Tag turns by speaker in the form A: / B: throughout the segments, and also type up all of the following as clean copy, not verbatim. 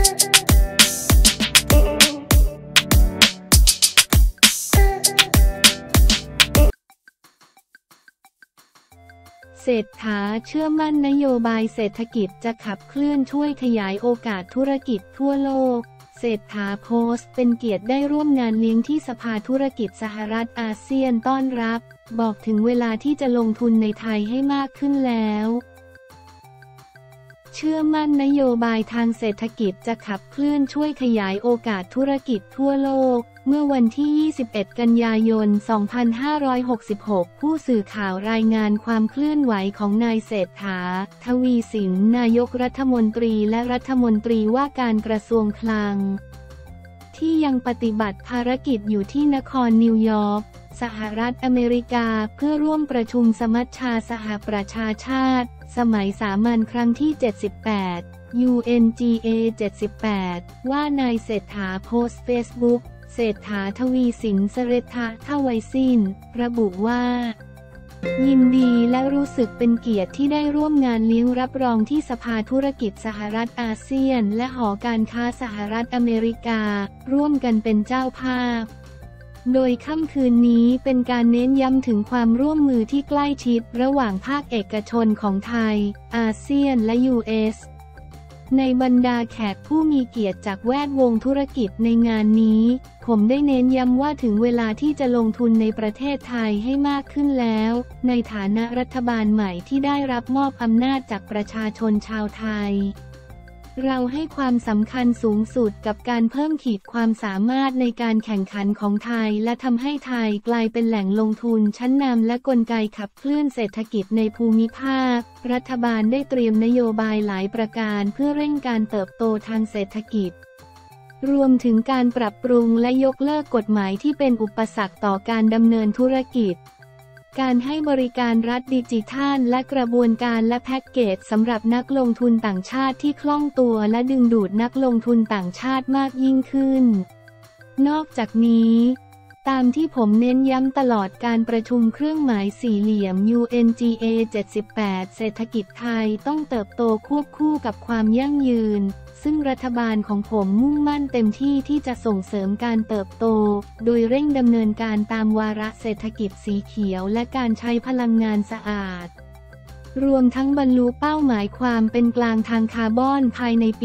A: เศรษฐาเชื่อมั่นนโยบายเศรษฐกิจจะขับเคลื่อนช่วยขยายโอกาสธุรกิจทั่วโลกเศรษฐาโพสต์เป็นเกียรติได้ร่วมงานเลี้ยงที่สภาธุรกิจสหรัฐอาเซียนต้อนรับบอกถึงเวลาที่จะลงทุนในไทยให้มากขึ้นแล้วเชื่อมั่นนโยบายทางเศรษฐกิจจะขับเคลื่อนช่วยขยายโอกาสธุรกิจทั่วโลกเมื่อวันที่ 21 กันยายน 2566 ผู้สื่อข่าวรายงานความเคลื่อนไหวของนายเศรษฐา ทวีสินนายกรัฐมนตรีและรัฐมนตรีว่าการกระทรวงคลังที่ยังปฏิบัติภารกิจอยู่ที่นครนิวยอร์กสหรัฐอเมริกาเพื่อร่วมประชุมสมัชชาสหประชาชาติสมัยสามัญครั้งที่ 78 UNGA 78 ว่านายเศรษฐาโพสต์เฟซบุ๊กเศรษฐาทวีสินเสรษฐาทวัยสิ้นระบุว่ายินดีและรู้สึกเป็นเกียรติที่ได้ร่วมงานเลี้ยงรับรองที่สภาธุรกิจสหรัฐอาเซียนและหอการค้าสหรัฐอเมริการ่วมกันเป็นเจ้าภาพโดยค่ำคืนนี้เป็นการเน้นย้ำถึงความร่วมมือที่ใกล้ชิดระหว่างภาคเอกชนของไทยอาเซียนและ US ในบรรดาแขกผู้มีเกียรติจากแวดวงธุรกิจในงานนี้ผมได้เน้นย้ำว่าถึงเวลาที่จะลงทุนในประเทศไทยให้มากขึ้นแล้วในฐานะรัฐบาลใหม่ที่ได้รับมอบอำนาจจากประชาชนชาวไทยเราให้ความสำคัญสูงสุดกับการเพิ่มขีดความสามารถในการแข่งขันของไทยและทำให้ไทยกลายเป็นแหล่งลงทุนชั้นนำและกลไกขับเคลื่อนเศรษฐกิจในภูมิภาครัฐบาลได้เตรียมนโยบายหลายประการเพื่อเร่งการเติบโตทางเศรษฐกิจรวมถึงการปรับปรุงและยกเลิกกฎหมายที่เป็นอุปสรรคต่อการดำเนินธุรกิจการให้บริการรัฐดิจิทัลและกระบวนการและแพ็กเกจสำหรับนักลงทุนต่างชาติที่คล่องตัวและดึงดูดนักลงทุนต่างชาติมากยิ่งขึ้นนอกจากนี้ตามที่ผมเน้นย้ำตลอดการประชุมเครื่องหมายสี่เหลี่ยม UNGA 78 เศรษฐกิจไทยต้องเติบโตควบคู่กับความยั่งยืนซึ่งรัฐบาลของผมมุ่งมั่นเต็มที่ที่จะส่งเสริมการเติบโตโดยเร่งดำเนินการตามวาระเศรษฐกิจสีเขียวและการใช้พลังงานสะอาดรวมทั้งบรรลุเป้าหมายความเป็นกลางทางคาร์บอนภายในปี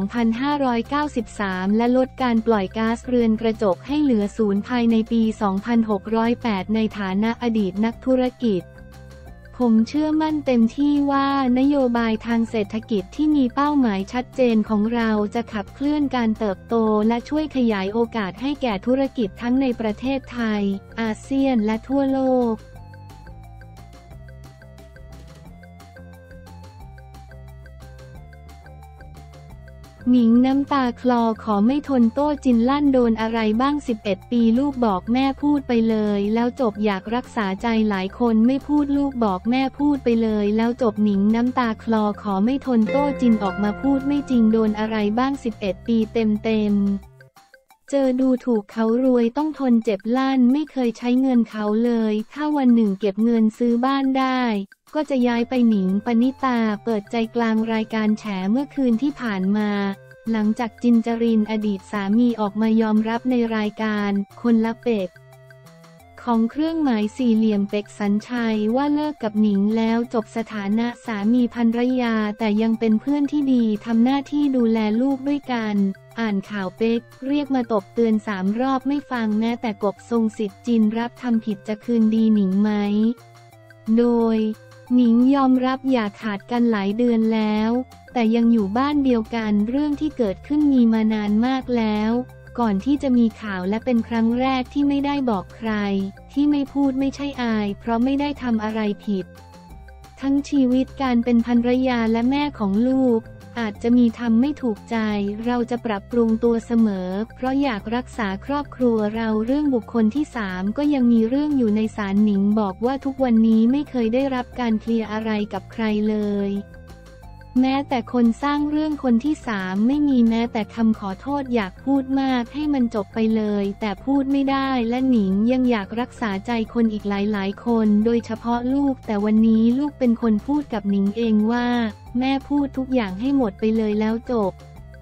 A: 2593 และลดการปล่อยก๊าซเรือนกระจกให้เหลือศูนย์ภายในปี 2608 ในฐานะอดีตนักธุรกิจผมเชื่อมั่นเต็มที่ว่านโยบายทางเศรษฐกิจที่มีเป้าหมายชัดเจนของเราจะขับเคลื่อนการเติบโตและช่วยขยายโอกาสให้แก่ธุรกิจทั้งในประเทศไทยอาเซียนและทั่วโลกหนิงน้ำตาคลอขอไม่ทนโต้จินลั่นโดนอะไรบ้าง11 ปีลูกบอกแม่พูดไปเลยแล้วจบอยากรักษาใจหลายคนไม่พูดลูกบอกแม่พูดไปเลยแล้วจบหนิงน้ำตาคลอขอไม่ทนโต้จินออกมาพูดไม่จริงโดนอะไรบ้าง11 ปีเต็มเจอดูถูกเขารวยต้องทนเจ็บลั่นไม่เคยใช้เงินเขาเลยถ้าวันหนึ่งเก็บเงินซื้อบ้านได้ก็จะย้ายไปหนิงปณิตาเปิดใจกลางรายการแฉเมื่อคืนที่ผ่านมาหลังจากจินจรินอดีตสามีออกมายอมรับในรายการคนละเป็กของเครื่องหมายสี่เหลี่ยมเป็กสัญชัยว่าเลิกกับหนิงแล้วจบสถานะสามีภรรยาแต่ยังเป็นเพื่อนที่ดีทำหน้าที่ดูแลลูกด้วยกันอ่านข่าวเป็กเรียกมาตบเตือน3 รอบไม่ฟังแม้แต่กบทรงสิทธิ์จินรับทำผิดจะคืนดีหนิงไหมโดยหนิงยอมรับอย่าขาดกันหลายเดือนแล้วแต่ยังอยู่บ้านเดียวกันเรื่องที่เกิดขึ้นมีมานานมากแล้วก่อนที่จะมีข่าวและเป็นครั้งแรกที่ไม่ได้บอกใครที่ไม่พูดไม่ใช่อายเพราะไม่ได้ทำอะไรผิดทั้งชีวิตการเป็นภรรยาและแม่ของลูกอาจจะมีทำไม่ถูกใจเราจะปรับปรุงตัวเสมอเพราะอยากรักษาครอบครัวเราเรื่องบุคคลที่3ก็ยังมีเรื่องอยู่ในศาลหนิงบอกว่าทุกวันนี้ไม่เคยได้รับการเคลียร์อะไรกับใครเลยแม้แต่คนสร้างเรื่องคนที่3ไม่มีแม้แต่คำขอโทษอยากพูดมากให้มันจบไปเลยแต่พูดไม่ได้และหนิงยังอยากรักษาใจคนอีกหลายคนโดยเฉพาะลูกแต่วันนี้ลูกเป็นคนพูดกับหนิงเองว่าแม่พูดทุกอย่างให้หมดไปเลยแล้วจบ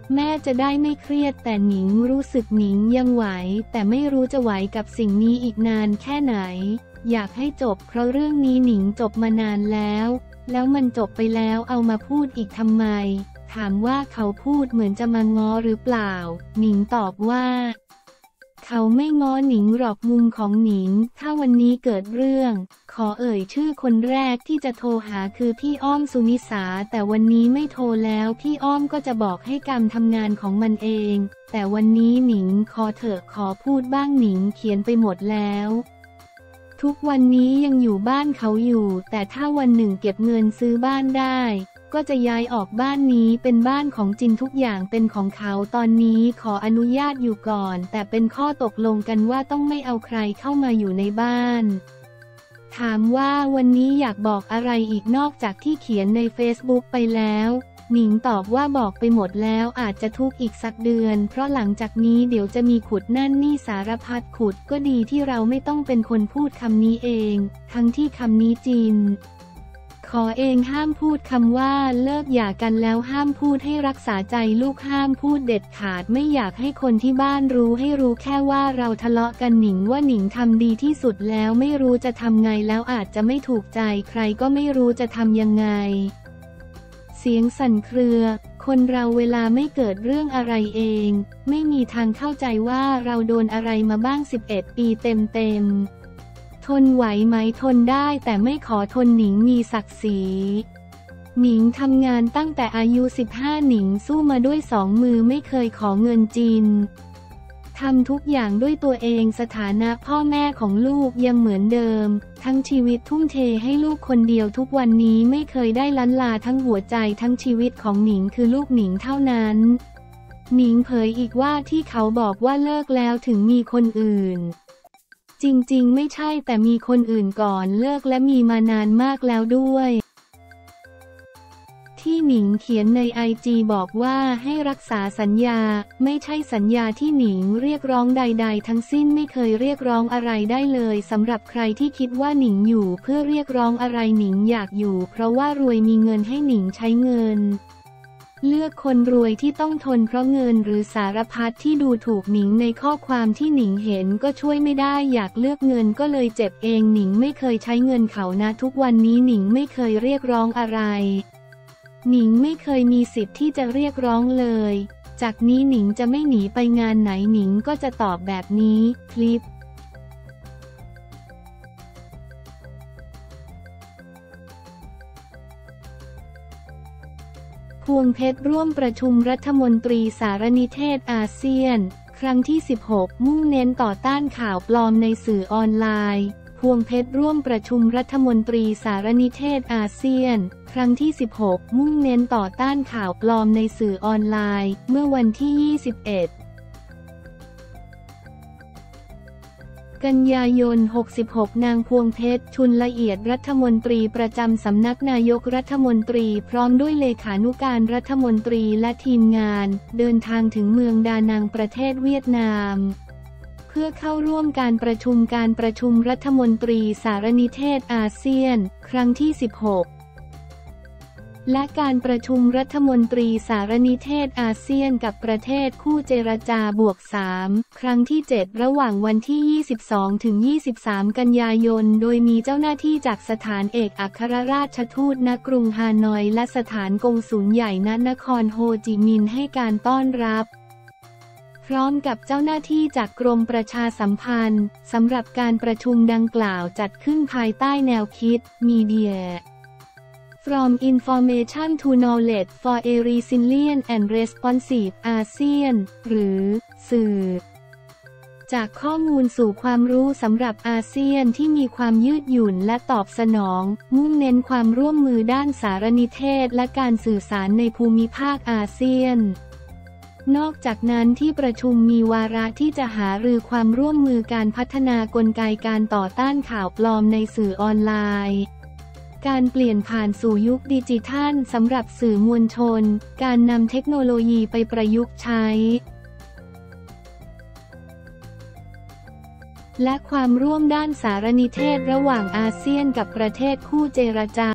A: แม่จะได้ไม่เครียดแต่หนิงรู้สึกหนิงยังไหวแต่ไม่รู้จะไหวกับสิ่งนี้อีกนานแค่ไหนอยากให้จบเพราะเรื่องนี้หนิงจบมานานแล้วมันจบไปแล้วเอามาพูดอีกทำไมถามว่าเขาพูดเหมือนจะมาง้อหรือเปล่าหนิงตอบว่าเขาไม่ง้อหนิงหรอกมุมของหนิงถ้าวันนี้เกิดเรื่องขอเอ่ยชื่อคนแรกที่จะโทรหาคือพี่อ้อมสุนิสาแต่วันนี้ไม่โทรแล้วพี่อ้อมก็จะบอกให้กรรมทำงานของมันเองแต่วันนี้หนิงขอเถอะขอพูดบ้างหนิงเขียนไปหมดแล้วทุกวันนี้ยังอยู่บ้านเขาอยู่แต่ถ้าวันหนึ่งเก็บเงินซื้อบ้านได้ก็จะย้ายออกบ้านนี้เป็นบ้านของจินทุกอย่างเป็นของเขาตอนนี้ขออนุญาตอยู่ก่อนแต่เป็นข้อตกลงกันว่าต้องไม่เอาใครเข้ามาอยู่ในบ้านถามว่าวันนี้อยากบอกอะไรอีกนอกจากที่เขียนใน Facebook ไปแล้วหนิงตอบว่าบอกไปหมดแล้วอาจจะทุกข์อีกสักเดือนเพราะหลังจากนี้เดี๋ยวจะมีขุดนั่นนี่สารพัดขุดก็ดีที่เราไม่ต้องเป็นคนพูดคำนี้เองทั้งที่คำนี้จินขอเองห้ามพูดคำว่าเลิกหย่ากันแล้วห้ามพูดให้รักษาใจลูกห้ามพูดเด็ดขาดไม่อยากให้คนที่บ้านรู้ให้รู้แค่ว่าเราทะเลาะกันหนิงว่าหนิงทำดีที่สุดแล้วไม่รู้จะทำไงแล้วอาจจะไม่ถูกใจใครก็ไม่รู้จะทำยังไงเสียงสั่นเครือคนเราเวลาไม่เกิดเรื่องอะไรเองไม่มีทางเข้าใจว่าเราโดนอะไรมาบ้าง11 ปีเต็มทนไหวไหมทนได้แต่ไม่ขอทนหนิงมีศักดิ์ศรีหนิงทำงานตั้งแต่อายุ15หนิงสู้มาด้วย2 มือไม่เคยขอเงินจีนทำทุกอย่างด้วยตัวเองสถานะพ่อแม่ของลูกยังเหมือนเดิมทั้งชีวิตทุ่มเทให้ลูกคนเดียวทุกวันนี้ไม่เคยได้ล้านลาทั้งหัวใจทั้งชีวิตของหนิงคือลูกหนิงเท่านั้นหนิงเผยอีกว่าที่เขาบอกว่าเลิกแล้วถึงมีคนอื่นจริงๆไม่ใช่แต่มีคนอื่นก่อนเลิกและมีมานานมากแล้วด้วยที่หนิงเขียนในIGบอกว่าให้รักษาสัญญาไม่ใช่สัญญาที่หนิงเรียกร้องใดๆทั้งสิ้นไม่เคยเรียกร้องอะไรได้เลยสำหรับใครที่คิดว่าหนิงอยู่เพื่อเรียกร้องอะไรหนิงอยากอยู่เพราะว่ารวยมีเงินให้หนิงใช้เงินเลือกคนรวยที่ต้องทนเพราะเงินหรือสารพัดที่ดูถูกหนิงในข้อความที่หนิงเห็นก็ช่วยไม่ได้อยากเลือกเงินก็เลยเจ็บเองหนิงไม่เคยใช้เงินเขานะทุกวันนี้หนิงไม่เคยเรียกร้องอะไรหนิงไม่เคยมีสิทธิ์ที่จะเรียกร้องเลยจากนี้หนิงจะไม่หนีไปงานไหนหนิงก็จะตอบแบบนี้คลิปพวงเพชรร่วมประชุมรัฐมนตรีสารนิเทศอาเซียนครั้งที่16มุ่งเน้นต่อต้านข่าวปลอมในสื่อออนไลน์พวงเพชรร่วมประชุมรัฐมนตรีสารนิเทศอาเซียนครั้งที่16มุ่งเน้นต่อต้านข่าวปลอมในสื่อออนไลน์เมื่อวันที่21กันยายน66นางพวงเพชรชุนละเอียดรัฐมนตรีประจำสำนักนายกรัฐมนตรีพร้อมด้วยเลขานุการรัฐมนตรีและทีมงานเดินทางถึงเมืองดานังประเทศเวียดนามเพื่อเข้าร่วมการประชุมรัฐมนตรีสารนิเทศอาเซียนครั้งที่16และการประชุมรัฐมนตรีสารนิเทศอาเซียนกับประเทศคู่เจรจาบวก3ครั้งที่7ระหว่างวันที่22ถึง23กันยายนโดยมีเจ้าหน้าที่จากสถานเอกอัครราชทูตณกรุงฮานอยและสถานกงสุลใหญ่ณนครโฮจิมินห์ให้การต้อนรับพร้อมกับเจ้าหน้าที่จากกรมประชาสัมพันธ์สำหรับการประชุมดังกล่าวจัดขึ้นภายใต้แนวคิด Media From Information to Knowledge for a Resilient and Responsive ASEAN หรือสื่อจากข้อมูลสู่ความรู้สำหรับอาเซียนที่มีความยืดหยุ่นและตอบสนองมุ่งเน้นความร่วมมือด้านสารนิเทศและการสื่อสารในภูมิภาคอาเซียนนอกจากนั้นที่ประชุมมีวาระที่จะหารือความร่วมมือการพัฒนากลไกการต่อต้านข่าวปลอมในสื่อออนไลน์การเปลี่ยนผ่านสู่ยุคดิจิทัลสำหรับสื่อมวลชนการนำเทคโนโลยีไปประยุกต์ใช้และความร่วมด้านสารนิเทศระหว่างอาเซียนกับประเทศคู่เจรจา